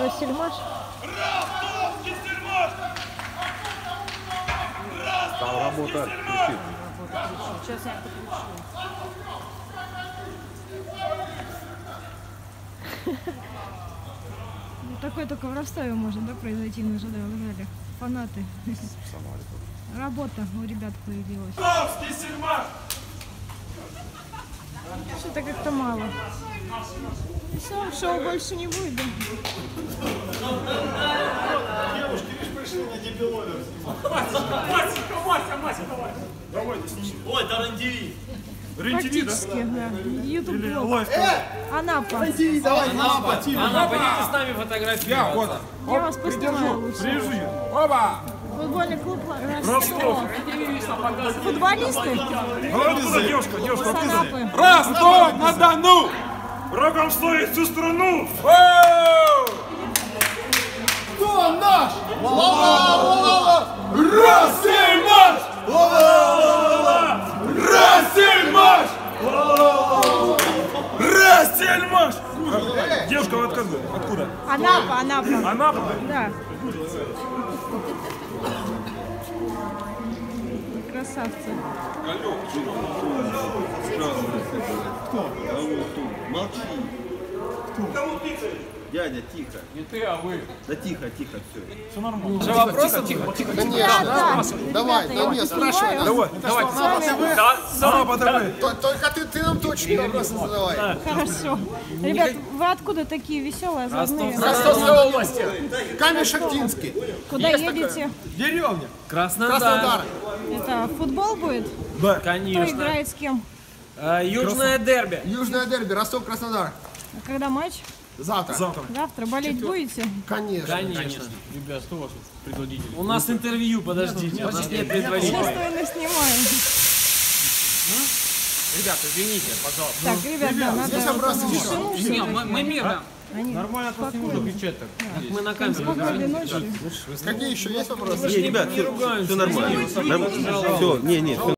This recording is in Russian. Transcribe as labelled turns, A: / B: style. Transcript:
A: Сельмаш.
B: Там работа включит.
A: Сейчас я это включу. Ну, такое только в Ростове может, да, произойти, мы же ждали. Фанаты. Работа у ребят появилась. Что-то как-то мало. Все, шоу больше не будет, да?
C: Девушки, видишь, пришли на дебиловер. Ой, это рандеви.
A: Практически, да. Ютуб-блог. Анапа.
C: Анапа,
D: идите с нами фотографироваться.
A: Я вас поснимаю лучше.
B: Оба!
A: Футбольный клуб Ростов. Футболисты?
B: Девушка,
A: С Анапы.
B: Ростов-на-Дону!
E: Врагом стоит всю страну!
C: Кто наш? Россельмаш! Россельмаш!
E: Растельмаш! Девушка, вы откуда?
A: Анапа, Анапа.
E: Анапа?
A: Да. Красавцы.
F: Молчи.
E: Кому пикает?
F: Дядя, тихо.
D: Не ты, а вы.
F: Да тихо, тихо, все.
E: Все нормально.
D: Же вопросы? Тихо, тихо.
A: Да,
C: Давай,
A: ребята, я
C: не
A: вас
C: спрашивай
A: поснимаю.
C: Давай. Только ты нам точно вопросы задавай.
A: Хорошо. Ребят, вы откуда такие веселые, озорные?
D: Ростовской области.
C: Камень-Шахтинский.
A: Куда едете?
C: Деревня.
D: Краснодар.
A: Это футбол будет?
E: Да.
A: Кто
D: Конечно.
A: играет с кем?
D: Южное дерби.
C: Южное дерби, Ростов-Краснодар.
A: А когда матч?
C: Завтра.
A: Завтра болеть будете?
C: Конечно.
D: Конечно.
G: Ребят, что у вас предводитель?
D: У нас интервью, подождите. У нас нет
A: Сейчас
D: предварительного.
A: мы снимаем.
G: Ребята, извините, пожалуйста.
A: Так, ребят, да,
C: Здесь
A: надо
C: вопрос еще.
A: тишину
D: Не,
A: всё-таки.
D: мы мирно.
A: Они
G: Нормально, просто не буду кричать так.
D: Мы на камеру.
A: спокойной ночи.
C: Какие еще есть вопросы?
F: Не, ребят, все нормально. Все, не, все